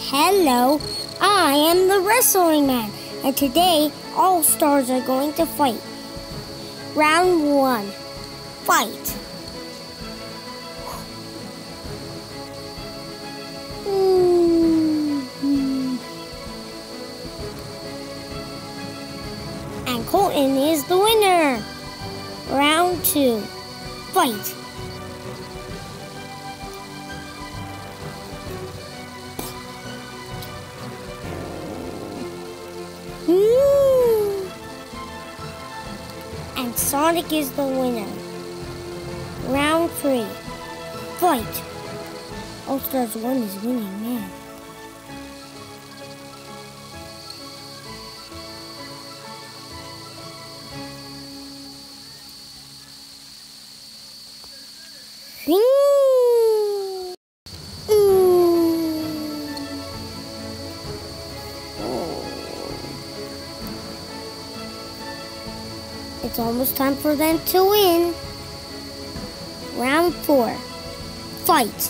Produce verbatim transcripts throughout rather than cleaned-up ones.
Hello, I am the Wrestling Man, and today all stars are going to fight. Round one, fight. Mm-hmm. And Colton is the winner. Round two, fight. Mm. And Sonic is the winner. Round three, fight. All Stars one is winning, man. It's almost time for them to win. Round four, fight.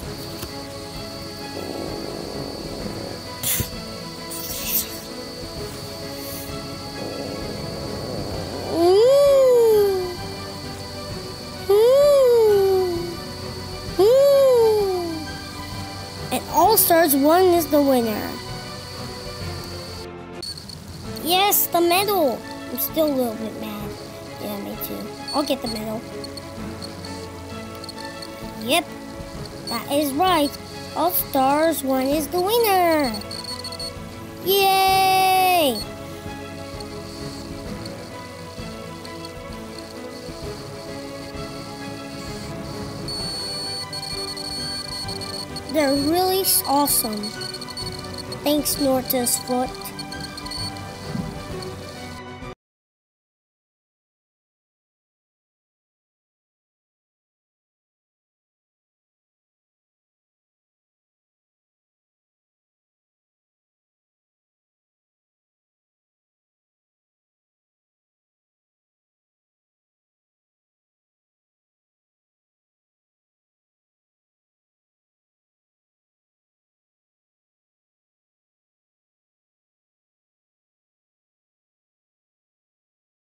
Mm. Mm. Mm. And All Stars one is the winner. Yes, the medal. I'm still a little bit mad. Yeah, me too. I'll get the medal. Yep, that is right. All Stars one is the winner. Yay! They're really awesome. Thanks, Nortus Foot.